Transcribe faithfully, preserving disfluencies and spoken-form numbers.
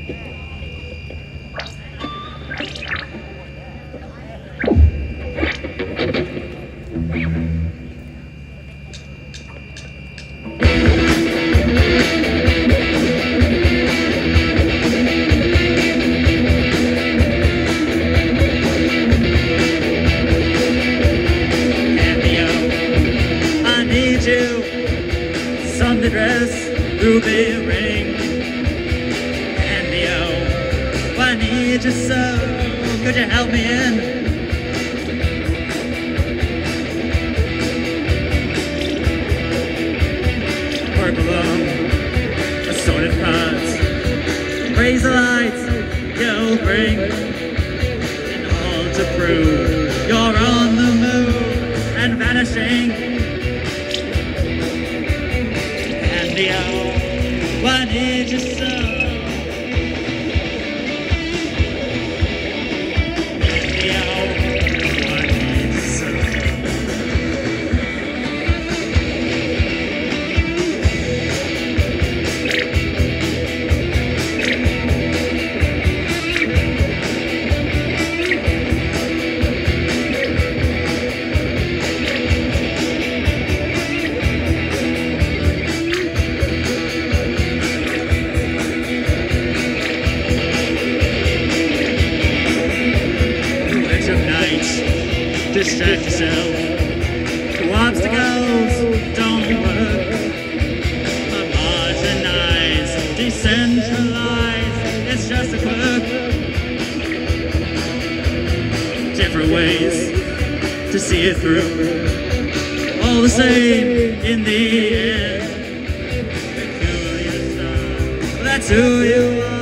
Sunday dress, ruby ring, and yo, I need you so. Could you help me in? Purple balloon, assorted parts, raise the lights you'll bring, and all to prove you're on the move and vanishing. Why need you so? Distract yourself. Obstacles don't work. Homogenize, decentralize. It's just a quirk. Different ways to see it through. All the same in the end. Peculiar stuff. That's who you are.